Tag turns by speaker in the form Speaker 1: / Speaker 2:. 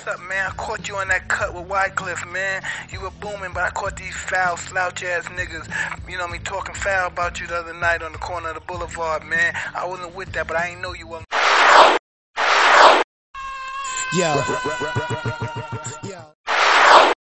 Speaker 1: up, man? I caught you on that cut with Wycliffe, man. You were booming, but I caught these foul, slouch-ass niggas, you know me, talking foul about you the other night on the corner of the boulevard, man. I wasn't with that, but I ain't know you wasn't.
Speaker 2: Yo. Yo.